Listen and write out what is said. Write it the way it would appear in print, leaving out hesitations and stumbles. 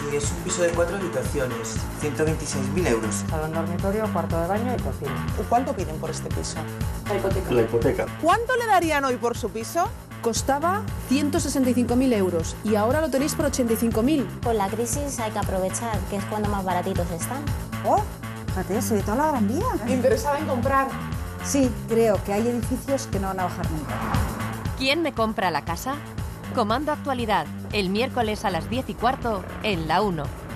Es un piso de 4 habitaciones, 126.000 euros. Salón dormitorio, cuarto de baño y cocina. ¿Cuánto piden por este piso? La hipoteca. ¿Cuánto le darían hoy por su piso? Costaba 165.000 euros y ahora lo tenéis por 85.000. Con la crisis hay que aprovechar, que es cuando más baratitos están. ¡Oh! Fíjate, soy de toda la Gran Vía. ¿Interesada en comprar? Sí, creo que hay edificios que no van a bajar nunca. ¿Quién me compra la casa? Comando Actualidad, el miércoles a las 10:15 en La 1.